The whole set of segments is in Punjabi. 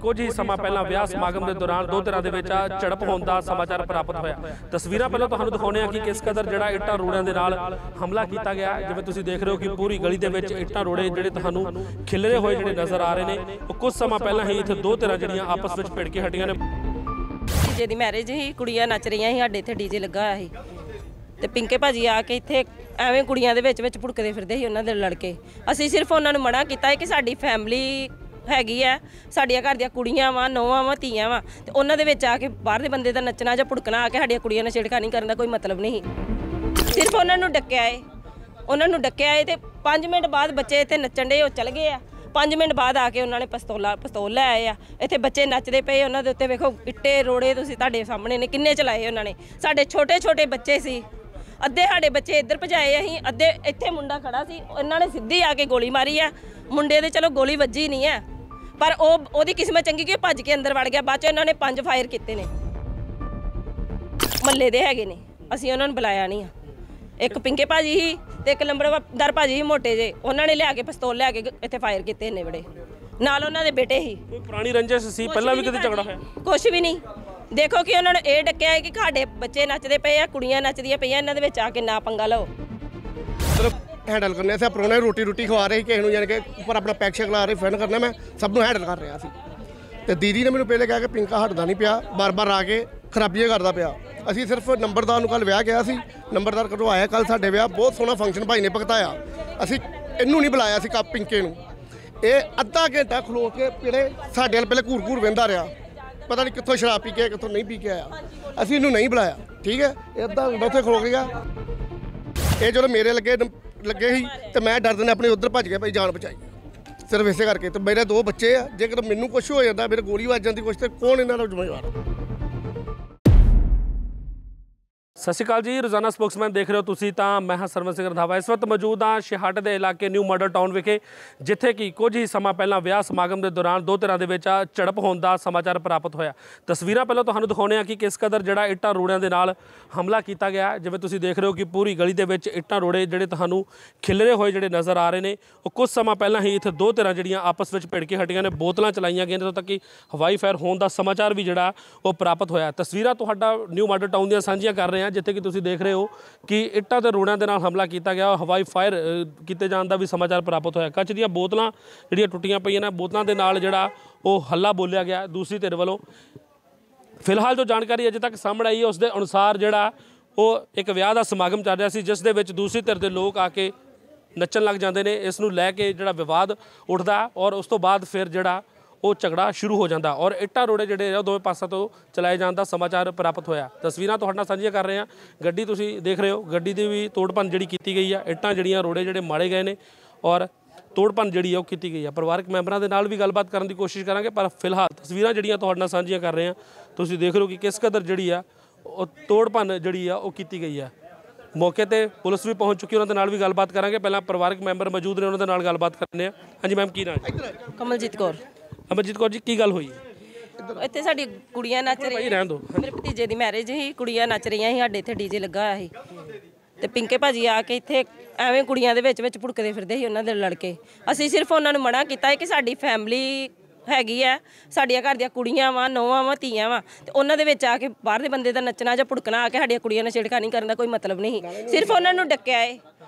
कुछ ही समा पहला विआह समागम के दौरान दो धिरां दे विच झड़प होण दा समाचार प्राप्त होया। तस्वीरां पहलां तुहानूं दिखाउने आ कि किस कदर जिहड़ा इट्टां रोड़िਆਂ दे नाल हमला कीता गया। जिवें तुसीं देख रहे हो कि पूरी गली दे विच इट्टां रोड़े जिहड़े तुहानूं खिलरे होए जिहड़े नज़र आ रहे ने। कुछ समा पहलां ही इत्थे दो धिरां जिहड़ियां आपस विच भिड़ के हटियां ने। डीजे दी मैरिज ही, कुड़ियां नच रही ही, साडे इत्थे डीजे लगा होया ਸੀ ਤੇ ਪਿੰਕੇ ਭਾਜੀ ਆ ਕੇ ਇੱਥੇ ਐਵੇਂ ਕੁੜੀਆਂ ਦੇ ਵਿੱਚ ਭੁੜਕਦੇ ਫਿਰਦੇ ਸੀ ਉਹਨਾਂ ਦੇ ਲੜਕੇ। ਅਸੀਂ ਸਿਰਫ ਉਹਨਾਂ ਨੂੰ ਮਨਾ ਕੀਤਾ ਹੈ ਕਿ ਸਾਡੀ ਫੈਮਿਲੀ ਹੈਗੀ ਆ, ਸਾਡੀਆਂ ਘਰ ਦੀਆਂ ਕੁੜੀਆਂ ਵਾ, ਨੌਵਾਂ ਵਾ, ਧੀਆਂ ਵਾ, ਤੇ ਉਹਨਾਂ ਦੇ ਵਿੱਚ ਆ ਕੇ ਬਾਹਰ ਦੇ ਬੰਦੇ ਦਾ ਨੱਚਣਾ ਜਾਂ ਭੁੜਕਣਾ ਆ ਕੇ ਸਾਡੀਆਂ ਕੁੜੀਆਂ ਨਾਲ ਛੇੜਖਾਨੀ ਕਰਨ ਦਾ ਕੋਈ ਮਤਲਬ ਨਹੀਂ। ਸਿਰਫ ਉਹਨਾਂ ਨੂੰ ਡੱਕਿਆ ਏ ਤੇ 5 ਮਿੰਟ ਬਾਅਦ ਬੱਚੇ ਇੱਥੇ ਨੱਚਣ ਦੇ ਉਹ ਚਲ ਗਏ ਆ। 5 ਮਿੰਟ ਬਾਅਦ ਆ ਕੇ ਉਹਨਾਂ ਨੇ ਪਿਸਤੌਲ ਲੈ ਆਏ ਆ। ਇੱਥੇ ਬੱਚੇ ਨੱਚਦੇ ਪਏ, ਉਹਨਾਂ ਦੇ ਉੱਤੇ ਵੇਖੋ ਇੱਟੇ ਰੋੜੇ ਤੁਸੀਂ ਤੁਹਾਡੇ ਸਾਹਮਣੇ ਨੇ ਕਿੰਨੇ ਚਲਾਏ ਉਹਨਾਂ ਨੇ। ਸਾਡੇ ਛੋਟੇ ਬੱਚੇ ਸੀ, ਅੱਧੇ ਸਾਡੇ ਬੱਚੇ ਇੱਧਰ ਭਜਾਏ ਅਸੀਂ, ਅੱਧੇ ਇੱਥੇ ਮੁੰਡਾ ਖੜਾ ਸੀ, ਇਹਨਾਂ ਨੇ ਸਿੱਧੀ ਆ ਕੇ ਗੋਲੀ ਮਾਰੀ ਆ। ਮੁੰਡੇ ਦੇ ਚਲੋ ਗੋਲੀ ਵੱਜੀ ਨਹੀਂ ਹੈ, ਪਰ ਉਹਦੀ ਕਿਸਮਤ ਚੰਗੀ ਕਿ ਭੱਜ ਕੇ ਅੰਦਰ ਵੜ ਗਿਆ। ਬਾਅਦ 'ਚ ਇਹਨਾਂ ਨੇ 5 ਫਾਇਰ ਕੀਤੇ ਨੇ। ਮਹੱਲੇ ਦੇ ਹੈਗੇ ਨੇ, ਅਸੀਂ ਉਹਨਾਂ ਨੂੰ ਬੁਲਾਇਆ ਨਹੀਂ ਆ। ਇੱਕ ਪਿੰਕੇ ਭਾਜੀ ਸੀ ਤੇ ਇੱਕ ਲੰਬੜਦਾਰ ਭਾਜੀ ਸੀ ਮੋਟੇ ਜੇ, ਉਹਨਾਂ ਨੇ ਲਿਆ ਕੇ ਪਿਸਤੌਲ ਲਿਆ ਕੇ ਇੱਥੇ ਫਾਇਰ ਕੀਤੇ ਨੇ ਬੜੇ। ਨਾਲ ਉਹਨਾਂ ਦੇ ਬੇਟੇ ਸੀ। ਕੋਈ ਪੁਰਾਣੀ ਰੰਜਿਸ਼ ਸੀ ਪਹਿਲਾਂ ਵੀ ਕਦੇ ਝਗੜਾ ਹੋਇਆ? ਕੁਛ ਵੀ ਨਹੀਂ। ਦੇਖੋ ਕਿ ਉਹਨਾਂ ਨੂੰ ਇਹ ਡੱਕਿਆ ਹੈ ਕਿ ਸਾਡੇ ਬੱਚੇ ਨੱਚਦੇ ਪਏ ਆ, ਕੁੜੀਆਂ ਨੱਚਦੀਆਂ ਪਈਆਂ, ਇਹਨਾਂ ਦੇ ਵਿੱਚ ਆ ਕੇ ਨਾ ਪੰਗਾ ਲਓ। ਮਤਲਬ हैंडल करने से प्रोने रोटी खवा रहे किसी जाने के उपर अपना पैक शैक ला रहे फ्रेंड करने मैं सब हैंडल कर रहा सी। तो दीदी ने मैंने पहले कहा कि पिंका हटदा नहीं पिया, बार बार आके खराबियाँ करता पिया। असी सिर्फ नंबरदार कल विआह गया सी, नंबरदार कदों आया कल साडे विआह बहुत सोहना फंक्शन भाई ने भगताया। असी इनू नहीं बुलाया सी कप पिंके नूं। ये अद्धा घंटा खलो के पहले साडे वाल पहले घूर लैंदा रहा, पता नहीं कितों शराब पी के कितों नहीं पी के आया। असी इनू नहीं बुलाया, ठीक है। ये अद्धा घंटा उत्थे खलो गया। ये जो मेरे लगे ही तो मैं डरदे ने अपने उधर भज गया भाई जान बचाई सिर्फ इसे करके। तो मेरे 2 बच्चे आ, जेकर मैनू कुछ हो जाता मेरे गोली वज जाती कुछ, तो कौन इन्हां दा जिम्मेवार? सत श्री अकाल जी, रोजाना स्पोक्समैन देख रहे हो तुसी। तो मैं हाँ सरवन सिंह रंधावा। इस वक्त मौजूद हाँ छिहट के इलाके न्यू मॉडल टाउन विखे, जिथे कि कुछ ही समा पहला विआह समागम के दौरान दो धिरां दे विच झड़प होने का समाचार प्राप्त होया। तस्वीरां पहलों तुहानूं दिखाउने आ कि किस कदर जिहड़ा इट्टां रोड़िਆਂ दे नाल हमला किया गया। जिवें तुसीं देख रहे हो कि पूरी गली दे विच इट्टां रोड़े जिहड़े तुहानूं खिलरे होए जिहड़े नज़र आ रहे ने। कुछ समा पहलां ही इत्थे दो धिरां जिहड़ियां आपस विच भिड़ के हटियां ने, बोतलां चलाईआं गईआं, इत्थों तक कि हवाई फायर होने का समाचार भी जिहड़ा वो प्राप्त होया। तस्वीरां तुहाडा न्यू मॉडल टाउन दीआं सांझीआं कर रहे हैं, जिथे कि तुसीं देख रहे हो कि इट्टां ते रोड़िਆਂ दे नाल हमला किया गया। हवाई फायर किए जाने का भी समाचार प्राप्त होया। कच दीआं बोतलां जिहड़ियां टुट्टियां पईआं ने, बोतलां दे नाल जिहड़ा ओह हल्ला बोलिया गया दूसरी धिर वालों। फिलहाल जो जानकारी अजे तक सामने आई है उस दे अनुसार जिहड़ा ओह एक विआह दा समागम चल रहा सी, जिस दे विच दूसरी धिर दे लोग आके नच्चण लग जांदे ने। इस नूं लै के जिहड़ा विवाद उठदा और उस तो बाद फिर जिहड़ा वो झगड़ा शुरू हो जाता और इट्टां रोड़े जिहड़े दोवें पासां तो चलाए जाने का समाचार प्राप्त होया। तस्वीरां तुहाडे नाल सांझीआं कर रहे हैं। गड्डी तुसीं देख रहे हो, गड्डी दी भी तोड़ भन्न जिहड़ी कीती गई है। इट्टां जिहड़ियां रोड़े जिहड़े मारे गए ने और तोड़ भन्न जिहड़ी है वो कीती गई है। परिवारक मैंबरां दे नाल भी गलबात करन दी कोशिश करांगे, पर फिलहाल तस्वीरां जिहड़ियां तुहाडे नाल सांझीआं कर रहे हैं। तुसीं देख रहे हो कि किस कदर जिहड़ी है वो तोड़ भन्न जिहड़ी है वो कीती गई है। मौके ते पुलिस भी पहुंच चुकी, उन्हां दे नाल भी गलबात करांगे। पहलां परिवारक मैंबर मौजूद ने, उन्हां दे नाल गलबात करने आ। हाँ जी मैम, की नाम है? कमलजीत कौर। अमरजीत कौर जी, की गल हुई? ਇੱਥੇ ਸਾਡੀ ਕੁੜੀਆਂ ਨੱਚ ਰਹੀਆਂ। ਰਹਿਣ ਦਿਓ। ਮੇਰੇ ਭਤੀਜੇ ਦੀ ਮੈਰਿਜ ਸੀ, ਕੁੜੀਆਂ ਨੱਚ ਰਹੀਆਂ ਸੀ, ਸਾਡੇ ਇੱਥੇ ਡੀਜੇ ਲੱਗਾ ਹੋਇਆ ਸੀ ਤੇ ਪਿੰਕੇ ਭਾਜੀ ਆ ਕੇ ਇੱਥੇ ਐਵੇਂ ਕੁੜੀਆਂ ਦੇ ਵਿੱਚ ਭੁੜਕਦੇ ਫਿਰਦੇ ਸੀ ਉਹਨਾਂ ਦੇ ਲੜਕੇ। ਅਸੀਂ ਸਿਰਫ ਉਹਨਾਂ ਨੂੰ ਮਨਾ ਕੀਤਾ ਹੈ ਕਿ ਸਾਡੀ ਫੈਮਿਲੀ ਹੈਗੀ ਆ, ਸਾਡੀਆਂ ਘਰ ਦੀਆਂ ਕੁੜੀਆਂ ਵਾ, ਨੌਵਾਂ ਵਾ, ਧੀਆਂ ਵਾ, ਤੇ ਉਹਨਾਂ ਦੇ ਵਿੱਚ ਆ ਕੇ ਬਾਹਰ ਦੇ ਬੰਦੇ ਦਾ ਨੱਚਣਾ ਜਾਂ ਭੁੜਕਣਾ ਆ ਕੇ ਸਾਡੀਆਂ ਕੁੜੀਆਂ ਨਾਲ ਛੇੜਖਾਨੀ ਕਰਨ ਦਾ ਕੋਈ ਮਤਲਬ ਨਹੀਂ। ਸਿਰਫ ਉਹਨਾਂ ਨੂੰ ਡੱਕਿਆ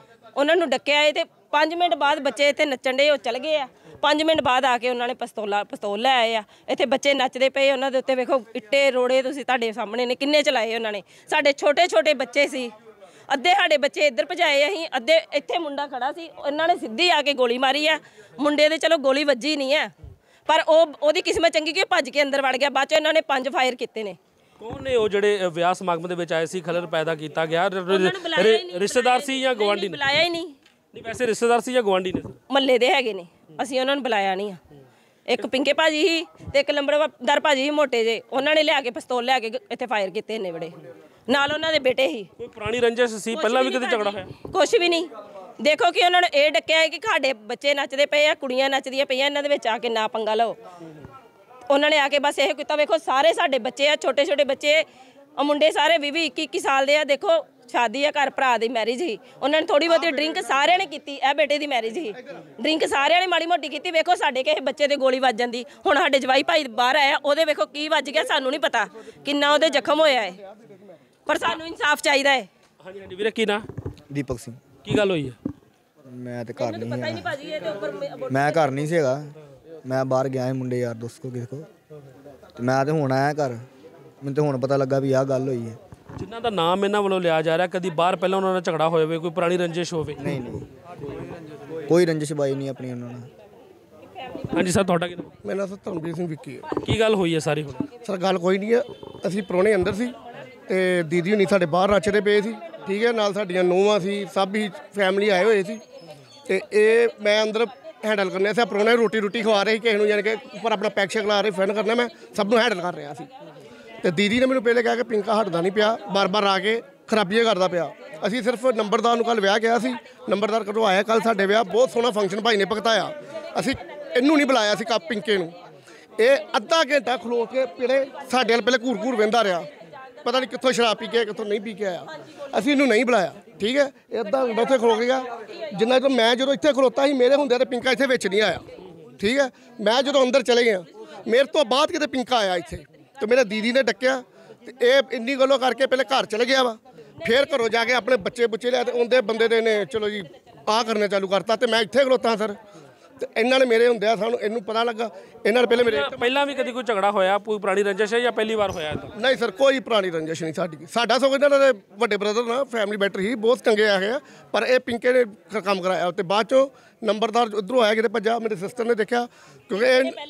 ਏ ਤੇ 5 ਮਿੰਟ ਬਾਅਦ ਬੱਚੇ ਇੱਥੇ ਨੱਚਣ ਦੇ ਉਹ ਚਲ ਗਏ ਆ। 5 ਮਿੰਟ ਬਾਅਦ ਆ ਕੇ ਉਹਨਾਂ ਨੇ ਪਿਸਤੌਲ ਲੈ ਆਏ ਆ। ਇੱਥੇ ਬੱਚੇ ਨੱਚਦੇ ਪਏ, ਉਹਨਾਂ ਦੇ ਉੱਤੇ ਵੇਖੋ ਇੱਟੇ ਰੋੜੇ ਤੁਸੀਂ ਤੁਹਾਡੇ ਸਾਹਮਣੇ ਨੇ ਕਿੰਨੇ ਚਲਾਏ ਉਹਨਾਂ ਨੇ। ਸਾਡੇ ਛੋਟੇ ਬੱਚੇ ਸੀ, ਅੱਧੇ ਸਾਡੇ ਬੱਚੇ ਇੱਧਰ ਭਜਾਏ ਅਸੀਂ, ਅੱਧੇ ਇੱਥੇ ਮੁੰਡਾ ਖੜਾ ਸੀ, ਇਹਨਾਂ ਨੇ ਸਿੱਧੀ ਆ ਕੇ ਗੋਲੀ ਮਾਰੀ ਆ। ਮੁੰਡੇ ਦੇ ਚਲੋ ਗੋਲੀ ਵੱਜੀ ਨਹੀਂ ਹੈ, ਪਰ ਉਹਦੀ ਕਿਸਮਤ ਚੰਗੀ ਕਿ ਭੱਜ ਕੇ ਅੰਦਰ ਵੜ ਗਿਆ। ਬਾਅਦ 'ਚ ਇਹਨਾਂ ਨੇ 5 ਫਾਇਰ ਕੀਤੇ ਨੇ। कौन ने वो जिहड़े विआह समागम दे विच आए सी खलल पैदा किया गया? रिश्तेदार सी या गवांढी ने? बुलाया ही नहीं। वैसे रिश्तेदार सी या गवांढी ने? महल्ले दे हैगे ने, ਅਸੀਂ ਉਹਨਾਂ ਨੂੰ ਬੁਲਾਇਆ ਨਹੀਂ ਆ। ਇੱਕ ਪਿੰਕੇ ਭਾਜੀ ਸੀ ਤੇ ਇੱਕ ਲੰਬੜਦਾਰ ਭਾਜੀ ਸੀ ਮੋਟੇ ਜੇ, ਉਹਨਾਂ ਨੇ ਲਿਆ ਕੇ ਪਿਸਤੌਲ ਲਿਆ ਕੇ ਇੱਥੇ ਫਾਇਰ ਕੀਤੇ ਨੇ ਬੜੇ। ਨਾਲ ਉਹਨਾਂ ਦੇ ਬੇਟੇ ਸੀ। ਕੋਈ ਪੁਰਾਣੀ ਰੰਜਿਸ਼ ਸੀ ਪਹਿਲਾਂ ਵੀ ਕਦੇ ਝਗੜਾ ਹੋਇਆ? ਕੁਛ ਵੀ ਨਹੀਂ। ਦੇਖੋ ਕਿ ਉਹਨਾਂ ਨੂੰ ਇਹ ਡੱਕਿਆ ਹੈ ਕਿ ਸਾਡੇ ਬੱਚੇ ਨੱਚਦੇ ਪਏ ਆ, ਕੁੜੀਆਂ ਨੱਚਦੀਆਂ ਪਈਆਂ, ਇਹਨਾਂ ਦੇ ਵਿੱਚ ਆ ਕੇ ਨਾ ਪੰਗਾ ਲਓ। ਉਹਨਾਂ ਨੇ ਆ ਕੇ ਬਸ ਇਹ ਕੀਤਾ। ਵੇਖੋ ਸਾਰੇ ਸਾਡੇ ਬੱਚੇ ਆ, ਛੋਟੇ ਬੱਚੇ, ਉਹ ਮੁੰਡੇ ਸਾਰੇ 20-21 ਸਾਲ ਦੇ ਆ। ਦੇਖੋ ਸ਼ਾਦੀ ਆ, ਘਰ ਭਰਾ ਦੀ ਮੈਰਿਜ ਹੀ, ਉਹਨਾਂ ਨੇ ਥੋੜੀ ਬਹੁਤੀ ਡਰਿੰਕ ਸਾਰਿਆਂ ਨੇ ਕੀਤੀ। ਇਹ ਬੇਟੇ ਦੀ ਮੈਰਿਜ ਹੀ, ਡਰਿੰਕ ਸਾਰਿਆਂ ਨੇ ਮਾੜੀ ਮੋਟੀ ਕੀਤੀ। ਵੇਖੋ ਸਾਡੇ ਕਿਸੇ ਬੱਚੇ ਦੇ ਗੋਲੀ ਵੱਜ ਜਾਂਦੀ। ਹੁਣ ਸਾਡੇ ਜਵਾਈ ਭਾਈ ਬਾਹਰ ਆਇਆ, ਉਹਦੇ ਵੇਖੋ ਕੀ ਵੱਜ ਗਿਆ, ਸਾਨੂੰ ਨਹੀਂ ਪਤਾ ਕਿੰਨਾ ਉਹਦੇ ਜ਼ਖਮ ਹੋਇਆ ਹੈ, ਪਰ ਸਾਨੂੰ ਇਨਸਾਫ ਚਾਹੀਦਾ ਹੈ। ਹਾਂਜੀ ਹਾਂਜੀ ਵੀਰੇ, ਕੀ ਨਾਂ? ਦੀਪਕ ਸਿੰਘ। ਕੀ ਗੱਲ ਹੋਈ ਹੈ? ਮੈਂ ਤੇ ਘਰ ਨਹੀਂ ਪਤਾ ਹੀ ਹੈਗਾ। ਨਹੀਂ ਭਾਜੀ ਇਹਦੇ ਉੱਪਰ ਮੈਂ ਘਰ ਨਹੀਂ ਸੀਗਾ, ਮੈਂ ਬਾਹਰ ਗਿਆ ਸੀ ਮੁੰਡੇ ਯਾਰ ਦੋਸਤ ਕੋ ਕਿਸੇ ਕੋ, ਤੇ ਮੈਂ ਤੇ ਹੁਣ ਆਇਆ ਘਰ। ਮੈਨੂੰ ਤੇ ਹੁਣ ਪਤਾ ਲੱਗਾ ਵੀ ਆਹ ਗੱਲ ਹੋਈ ਹੈ। ਜਿਨ੍ਹਾਂ ਦਾ ਨਾਮ ਇਹਨਾਂ ਵੱਲੋਂ ਲਿਆ ਜਾ ਰਿਹਾ, ਕਦੀ ਬਾਹਰ ਪਹਿਲਾਂ ਉਹਨਾਂ ਨਾਲ ਝਗੜਾ ਹੋਇਆ ਹੋਵੇ, ਕੋਈ ਪੁਰਾਣੀ ਰੰਜਿਸ਼ ਹੋਵੇ? ਨਹੀਂ ਨਹੀਂ, ਕੋਈ ਰੰਜਿਸ਼ ਬਾਈ ਨਹੀਂ ਆਪਣੀ ਉਹਨਾਂ ਨਾਲ। ਹਾਂਜੀ ਸਰ, ਤੁਹਾਡਾ ਕੀ ਨਾਮ? ਮੇਰਾ ਨਾਮ ਧਰਮਜੀਤ ਸਿੰਘ ਵਿੱਕੀ ਹੈ। ਕੀ ਗੱਲ ਹੋਈ ਹੈ ਸਾਰੀ ਹੁਣ? ਸਰ ਗੱਲ ਕੋਈ ਨਹੀਂ ਹੈ, ਅਸੀਂ ਪ੍ਰਾਹੁਣੇ ਅੰਦਰ ਸੀ ਤੇ ਦੀਦੀ ਹੁਣੀ ਸਾਡੇ ਬਾਹਰ ਨੱਚਦੇ ਪਏ ਸੀ, ਠੀਕ ਹੈ, ਨਾਲ ਸਾਡੀਆਂ ਨੂੰਹਾਂ ਸੀ, ਸਭ ਹੀ ਫੈਮਿਲੀ ਆਏ ਹੋਏ ਸੀ। ਤੇ ਇਹ ਮੈਂ ਅੰਦਰ ਹੈਂਡਲ ਕਰਨੇ ਸੀ, ਪ੍ਰਾਹੁਣੇ ਰੋਟੀ ਖਵਾ ਰਹੇ ਸੀ ਕਿਸੇ ਨੂੰ, ਯਾਨੀ ਕਿ ਉੱਪਰ ਆਪਣਾ ਪੈਕ ਸ਼ੈਕ ਲਾ ਰਹੇ ਫੈਨ ਕਰਨਾ, ਮੈਂ ਸਭ ਨੂੰ ਹੈਂਡਲ ਕਰ ਰਿਹਾ ਸੀ। ਤੇ ਦੀਦੀ ਨੇ ਮੈਨੂੰ ਪਹਿਲੇ ਕਿਹਾ ਕਿ ਪਿੰਕਾ ਹਟਦਾ ਨਹੀਂ ਪਿਆ, ਬਾਰ-ਬਾਰ ਆ ਕੇ ਖਰਾਬੀਆਂ ਕਰਦਾ ਪਿਆ। ਅਸੀਂ ਸਿਰਫ ਨੰਬਰਦਾਰ ਨੂੰ ਕੱਲ ਵਿਆਹ ਗਿਆ ਸੀ, ਨੰਬਰਦਾਰ ਕਦੋਂ ਆਇਆ ਕੱਲ ਸਾਡੇ ਵਿਆਹ, ਬਹੁਤ ਸੋਹਣਾ ਫੰਕਸ਼ਨ ਭਾਈ ਨੇ ਭਗਤਾਇਆ। ਅਸੀਂ ਇਹਨੂੰ ਨਹੀਂ ਬੁਲਾਇਆ ਸੀ ਪਿੰਕੇ ਨੂੰ। ਇਹ ਅੱਧਾ ਘੰਟਾ ਖਲੋ ਕੇ ਪਿੜੇ ਸਾਡੇ ਵੱਲ ਪਹਿਲੇ ਘੂਰ ਵਹਿੰਦਾ ਰਿਹਾ, ਪਤਾ ਨਹੀਂ ਕਿੱਥੋਂ ਸ਼ਰਾਬ ਪੀ ਕੇ ਕਿੱਥੋਂ ਨਹੀਂ ਪੀ ਕੇ ਆਇਆ। ਅਸੀਂ ਇਹਨੂੰ ਨਹੀਂ ਬੁਲਾਇਆ, ਠੀਕ ਹੈ। ਇਹ ਅੱਧਾ ਘੰਟਾ ਉੱਥੇ ਖਲੋ ਗਿਆ। ਜਿੰਨਾ ਚਿਰ ਮੈਂ ਜਦੋਂ ਇੱਥੇ ਖਲੋਤਾ ਸੀ ਮੇਰੇ ਹੁੰਦੇ ਤੇ ਪਿੰਕਾ ਇੱਥੇ ਵਿੱਚ ਨਹੀਂ ਆਇਆ, ਠੀਕ ਹੈ। ਮੈਂ ਜਦੋਂ ਅੰਦਰ ਚਲੇ ਗਿਆ, ਮੇਰੇ ਤੋਂ ਬਾਅਦ ਕਿਤੇ ਪਿੰਕਾ ਆਇਆ ਇੱਥੇ, ਤੇ ਮੇਰੇ ਦੀਦੀ ਨੇ ਡੱਕਿਆ ਤੇ ਇਹ ਇੰਨੀ ਗੱਲੋਂ ਕਰਕੇ ਪਹਿਲੇ ਘਰ ਚਲੇ ਗਿਆ ਵਾ। ਫਿਰ ਘਰੋਂ ਜਾ ਕੇ ਆਪਣੇ ਬੱਚੇ ਲਿਆ ਤੇ ਉਹਦੇ ਬੰਦੇ ਦੇ ਨੇ ਚਲੋ ਜੀ ਆਹ ਕਰਨੇ ਚਾਲੂ ਕਰਤਾ, ਤੇ ਮੈਂ ਇੱਥੇ ਖਲੋਤਾ ਸਰ। ਤੇ ਇਹਨਾਂ ਨੇ ਮੇਰੇ ਹੁੰਦਿਆਂ ਸਾਨੂੰ ਇਹਨੂੰ ਪਤਾ ਲੱਗਾ, ਇਹਨਾਂ ਨੇ ਪਹਿਲਾਂ ਵੀ ਕਦੀ ਕੋਈ ਝਗੜਾ ਹੋਇਆ, ਕੋਈ ਪੁਰਾਣੀ ਰੰਜਿਸ਼ ਹੈ ਜਾਂ ਪਹਿਲੀ ਵਾਰ ਹੋਇਆ? ਨਹੀਂ ਸਰ, ਕੋਈ ਪੁਰਾਣੀ ਰੰਜਿਸ਼ ਨਹੀਂ ਸਾਡੀ। ਸਾਡਾ ਸਗੋਂ ਇਹਨਾਂ ਦੇ ਵੱਡੇ ਬ੍ਰਦਰ ਨਾਲ ਫੈਮਿਲੀ ਬੈਟਰ ਹੀ ਬਹੁਤ ਚੰਗੇ ਆ ਗਏ, ਪਰ ਇਹ ਪਿੰਕੇ ਨੇ ਕੰਮ ਕਰਾਇਆ। ਤੇ ਬਾਅਦ ਚੋਂ ਨੰਬਰਦਾਰ ਉੱਧਰੋਂ ਆਇਆ ਕਿਤੇ ਭੱਜਾ, ਮੇਰੇ ਸਿਸਟਰ ਨੇ ਦੇਖਿਆ, ਕਿਉਂਕਿ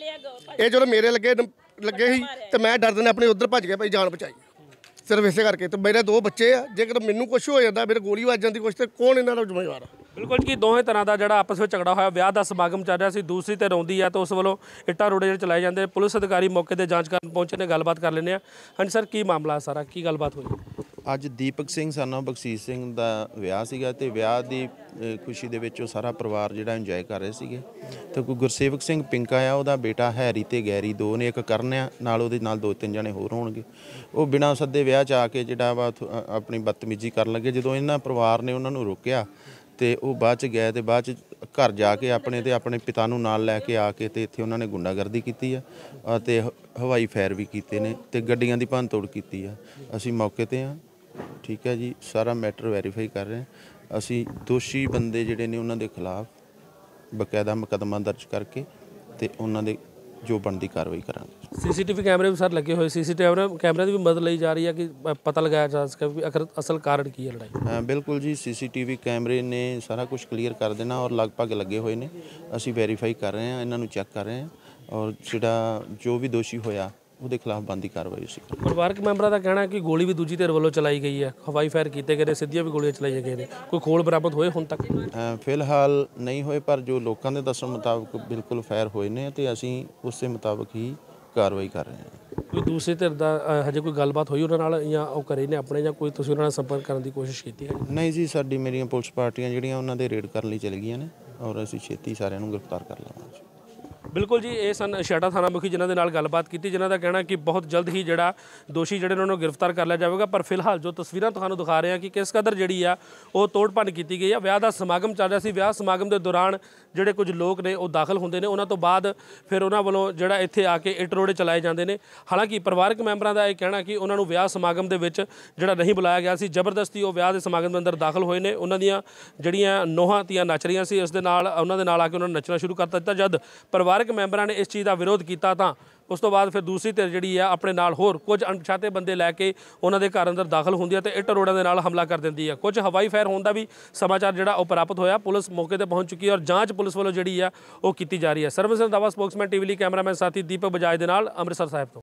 ਇਹ ਜਦੋਂ ਮੇਰੇ ਲੱਗੇ ਸੀ ਤੇ ਮੈਂ ਡਰਦੇ ਨੇ ਆਪਣੇ ਉੱਧਰ ਭੱਜ ਗਿਆ, ਭਾਈ ਜਾਨ ਬਚਾਈ ਸਿਰਫ ਇਸੇ ਕਰਕੇ। ਤੇ ਮੇਰੇ 2 ਬੱਚੇ ਆ, ਜੇਕਰ ਮੈਨੂੰ ਕੁਝ ਹੋ ਜਾਂਦਾ, ਮੇਰੇ ਗੋਲੀ ਵੱਜ ਜਾਂਦੀ ਕੁਝ, ਤੇ ਕੌਣ ਇਹਨਾਂ ਦਾ ਜ਼ਿੰਮੇਵਾਰ ਆ? ਬਿਲਕੁਲ ਜੀ, ਦੋਵੇਂ ਤਰ੍ਹਾਂ ਦਾ ਜਿਹੜਾ ਆਪਸ ਵਿੱਚ ਝਗੜਾ ਹੋਇਆ, ਵਿਆਹ ਦਾ ਸਮਾਗਮ ਚੱਲ ਰਿਹਾ ਸੀ, ਦੂਸਰੀ ਤੇ ਰੋਂਦੀ ਆ, ਤਾਂ ਉਸ ਵੱਲੋਂ ਇੱਟਾਂ ਰੋੜੇ ਜਿਹੜੇ ਚਲਾਏ ਜਾਂਦੇ। ਪੁਲਿਸ ਅਧਿਕਾਰੀ ਮੌਕੇ ਤੇ ਜਾਂਚ ਕਰਨ ਪਹੁੰਚੇ ਨੇ, ਗੱਲਬਾਤ ਕਰ ਲੈਂਦੇ ਆ। ਹਾਂਜੀ ਸਰ, ਕੀ ਮਾਮਲਾ ਸਾਰਾ, ਕੀ ਗੱਲਬਾਤ ਹੋਈ? ਅੱਜ ਦੀਪਕ ਸਿੰਘ ਸਾਨੂੰ ਬਖਸ਼ੀਸ਼ ਸਿੰਘ ਦਾ ਵਿਆਹ ਸੀਗਾ, ਤੇ ਵਿਆਹ ਦੀ ਖੁਸ਼ੀ ਦੇ ਵਿੱਚ ਉਹ ਸਾਰਾ ਪਰਿਵਾਰ ਜਿਹੜਾ ਇੰਜੋਏ ਕਰ ਰਹੇ ਸੀਗੇ। ਤੇ ਕੋਈ ਗੁਰਸੇਵਕ ਸਿੰਘ ਪਿੰਕਾ ਆ, ਉਹਦਾ ਬੇਟਾ ਹੈਰੀ ਤੇ ਗੈਰੀ 2 ਨੇ, ਇੱਕ ਕਰਨ ਆ ਨਾਲ, ਉਹਦੇ ਨਾਲ 2-3 ਜਣੇ ਹੋਰ ਹੋਣਗੇ। ਉਹ ਬਿਨਾਂ ਸੱਦੇ ਵਿਆਹ 'ਚ ਆ ਕੇ ਜਿਹੜਾ ਵਾ ਆਪਣੀ ਬਦਤਮੀਜ਼ੀ ਕਰਨ ਲੱਗੇ। ਜਦੋਂ ਇਹਨਾਂ ਪਰਿਵਾਰ ਨੇ ਉਹਨਾਂ ਨੂੰ ਰੋਕਿਆ ਤੇ ਉਹ ਬਾਅਦ 'ਚ ਗਏ, ਤੇ ਬਾਅਦ 'ਚ ਘਰ ਜਾ ਕੇ ਆਪਣੇ ਪਿਤਾ ਨੂੰ ਨਾਲ ਲੈ ਕੇ ਆ ਕੇ ਤੇ ਇੱਥੇ ਉਹਨਾਂ ਨੇ ਗੁੰਡਾਗਰਦੀ ਕੀਤੀ ਆ ਤੇ ਹਵਾਈ ਫਾਇਰ ਵੀ ਕੀਤੇ ਨੇ, ਤੇ ਗੱਡੀਆਂ ਦੀ ਭੰਨ ਤੋੜ ਕੀਤੀ ਆ। ਅਸੀਂ ਮੌਕੇ ਤੇ ਆ, ਠੀਕ ਹੈ ਜੀ, ਸਾਰਾ ਮੈਟਰ ਵੈਰੀਫਾਈ ਕਰ ਰਹੇ ਹਾਂ। ਅਸੀਂ ਦੋਸ਼ੀ ਬੰਦੇ ਜਿਹੜੇ ਨੇ ਉਹਨਾਂ ਦੇ ਖਿਲਾਫ ਬਕਾਇਦਾ ਮੁਕੱਦਮਾ ਦਰਜ ਕਰਕੇ ਤੇ ਉਹਨਾਂ ਦੇ ਜੋ ਬਣਦੀ ਕਾਰਵਾਈ ਕਰਾਂਗੇ। ਸੀਸੀਟੀਵੀ ਕੈਮਰੇ ਵੀ ਸਰ ਲੱਗੇ ਹੋਏ, ਸੀਸੀਟੀਵੀ ਕੈਮਰੇ ਦੀ ਵੀ ਮਦਦ ਲਈ ਜਾ ਰਹੀ ਹੈ ਕਿ ਪਤਾ ਲਗਾਇਆ ਜਾ ਸਕੇ ਵੀ ਅਸਲ ਕਾਰਨ ਕੀ ਹੈ ਲੜਾਈ? ਬਿਲਕੁਲ ਜੀ, ਸੀਸੀਟੀਵੀ ਕੈਮਰੇ ਨੇ ਸਾਰਾ ਕੁਝ ਕਲੀਅਰ ਕਰ ਦੇਣਾ, ਔਰ ਲਗਭਗ ਲੱਗੇ ਹੋਏ ਨੇ। ਅਸੀਂ ਵੈਰੀਫਾਈ ਕਰ ਰਹੇ ਹਾਂ, ਇਹਨਾਂ ਨੂੰ ਚੈੱਕ ਕਰ ਰਹੇ ਹਾਂ, ਔਰ ਜਿਹੜਾ ਜੋ ਵੀ ਦੋਸ਼ੀ ਹੋਇਆ ਉਹਦੇ ਖਿਲਾਫ ਬਣਦੀ ਕਾਰਵਾਈ ਸੀ। ਪਰਿਵਾਰਕ ਮੈਂਬਰਾਂ ਦਾ ਕਹਿਣਾ ਹੈ ਕਿ ਗੋਲੀ ਵੀ ਦੂਜੀ ਧਿਰ ਵੱਲੋਂ ਚਲਾਈ ਗਈ ਹੈ, ਹਵਾਈ ਫਾਇਰ ਕੀਤੇ ਗਏ ਨੇ, ਸਿੱਧੀਆਂ ਵੀ ਗੋਲੀਆਂ ਚਲਾਈਆਂ ਗਈਆਂ ਨੇ। ਕੋਈ ਖੋਲ ਬਰਾਮਦ ਹੋਏ ਹੁਣ ਤੱਕ? ਫਿਲਹਾਲ ਨਹੀਂ ਹੋਏ, ਪਰ ਜੋ ਲੋਕਾਂ ਦੇ ਦੱਸਣ ਮੁਤਾਬਕ ਬਿਲਕੁਲ ਫਾਇਰ ਹੋਏ ਨੇ, ਤੇ ਅਸੀਂ ਉਸੇ ਮੁਤਾਬਕ ਹੀ ਕਾਰਵਾਈ ਕਰ ਰਹੇ ਹਾਂ। ਕੋਈ ਦੂਸਰੀ ਧਿਰ ਦਾ ਹਜੇ ਕੋਈ ਗੱਲਬਾਤ ਹੋਈ ਉਹਨਾਂ ਨਾਲ, ਜਾਂ ਉਹ ਘਰੇ ਨੇ ਆਪਣੇ, ਜਾਂ ਕੋਈ ਤੁਸੀਂ ਉਹਨਾਂ ਨਾਲ ਸੰਪਰਕ ਕਰਨ ਦੀ ਕੋਸ਼ਿਸ਼ ਕੀਤੀ ਹੈ? ਨਹੀਂ ਜੀ, ਮੇਰੀਆਂ ਪੁਲਿਸ ਪਾਰਟੀਆਂ ਜਿਹੜੀਆਂ ਉਹਨਾਂ ਦੇ ਰੇਡ ਕਰਨ ਲਈ ਚਲ ਗਈਆਂ ਨੇ, ਔਰ ਅਸੀਂ ਛੇਤੀ ਸਾਰਿਆਂ ਨੂੰ ਗ੍ਰਿਫਤਾਰ ਕਰ ਲਵਾਂਗੇ। ਬਿਲਕੁਲ ਜੀ, ਇਹ ਸਨ ਛੇਹਰਟਾ ਥਾਣਾ ਮੁਖੀ ਜਿਨ੍ਹਾਂ ਦੇ ਨਾਲ ਗੱਲਬਾਤ ਕੀਤੀ, ਜਿਨ੍ਹਾਂ ਦਾ ਕਹਿਣਾ ਕਿ ਬਹੁਤ ਜਲਦ ਹੀ ਜਿਹੜਾ ਦੋਸ਼ੀ ਜਿਹੜੇ ਉਹਨਾਂ ਨੂੰ ਗ੍ਰਿਫਤਾਰ ਕਰ ਲਿਆ ਜਾਵੇਗਾ। ਪਰ ਫਿਲਹਾਲ ਜੋ ਤਸਵੀਰਾਂ ਤੁਹਾਨੂੰ ਦਿਖਾ ਰਹੇ ਹਾਂ ਕਿ ਕਿਸ ਕਦਰ ਜਿਹੜੀ ਆ ਉਹ ਤੋੜ ਭੰਨ ਕੀਤੀ ਗਈ ਆ। ਵਿਆਹ ਦਾ ਸਮਾਗਮ ਚੱਲ ਰਿਹਾ ਸੀ, ਵਿਆਹ ਸਮਾਗਮ ਦੇ ਦੌਰਾਨ ਜਿਹੜੇ ਕੁਝ ਲੋਕ ਨੇ ਉਹ ਦਾਖਲ ਹੁੰਦੇ ਨੇ, ਉਹਨਾਂ ਤੋਂ ਬਾਅਦ ਫਿਰ ਉਹਨਾਂ ਵੱਲੋਂ ਜਿਹੜਾ ਇੱਥੇ ਆ ਕੇ ਇੱਟ ਰੋੜੇ ਚਲਾਏ ਜਾਂਦੇ ਨੇ। ਹਾਲਾਂਕਿ ਪਰਿਵਾਰਕ ਮੈਂਬਰਾਂ ਦਾ ਇਹ ਕਹਿਣਾ ਕਿ ਉਹਨਾਂ ਨੂੰ ਵਿਆਹ ਸਮਾਗਮ ਦੇ ਵਿੱਚ ਜਿਹੜਾ ਨਹੀਂ ਬੁਲਾਇਆ ਗਿਆ ਸੀ, ਜ਼ਬਰਦਸਤੀ ਉਹ ਵਿਆਹ ਦੇ ਸਮਾਗਮ ਦੇ ਅੰਦਰ ਦਾਖਲ ਹੋਏ ਨੇ। ਉਹਨਾਂ ਦੀਆਂ ਜਿਹੜੀਆਂ ਨੋਹਾਂ ਧੀਆਂ ਨੱਚ ਰਹੀਆਂ ਸੀ, ਇਸ ਦੇ ਨਾਲ ਉਹਨਾਂ ਦੇ ਨਾਲ ਆ ਕੇ ਉਹਨਾਂ ਨੂੰ ਨੱਚਣਾ ਸ਼ੁਰੂ ਕਰ ਦਿੱਤਾ। ਜਦ ਪਰਿਵਾਰਕ ਮੈਂਬਰਾਂ ਨੇ ਇਸ ਚੀਜ਼ ਦਾ ਵਿਰੋਧ ਕੀਤਾ ਤਾਂ ਉਸ ਤੋਂ ਬਾਅਦ ਫਿਰ ਦੂਸਰੀ ਧਿਰ ਜਿਹੜੀ ਆ ਆਪਣੇ ਨਾਲ ਹੋਰ ਕੁਝ ਅਣਪਛਾਤੇ ਬੰਦੇ ਲੈ ਕੇ ਉਹਨਾਂ ਦੇ ਘਰ ਅੰਦਰ ਦਾਖਲ ਹੁੰਦੀ ਹੈ ਤੇ ਇੱਟ ਰੋੜਾਂ ਦੇ ਨਾਲ ਹਮਲਾ ਕਰ ਦਿੰਦੀ ਹੈ। ਕੁਝ ਹਵਾਈ ਫਾਇਰ ਹੋਣ ਦਾ ਵੀ ਸਮਾਚਾਰ ਜਿਹੜਾ ਉਹ ਪ੍ਰਾਪਤ ਹੋਇਆ। ਪੁਲਿਸ ਮੌਕੇ ਤੇ ਪਹੁੰਚ ਚੁੱਕੀ ਹੈ ਔਰ ਜਾਂਚ ਪੁਲਿਸ ਵੱਲੋਂ ਜਿਹੜੀ ਆ ਉਹ ਕੀਤੀ ਜਾ ਰਹੀ ਹੈ। ਸਰਵਿਸ ਰੰਧਾਵਾ, ਸਪੋਕਸਮੈਨ, ਟੀਵੀ ਲਈ ਕੈਮਰਾਮੈਨ ਸਾਥੀ ਦੀਪਕ ਬਜਾਜ ਦੇ ਨਾਲ ਅੰਮ੍ਰਿਤਸਰ ਸਾਹਿਬ ਤੋਂ।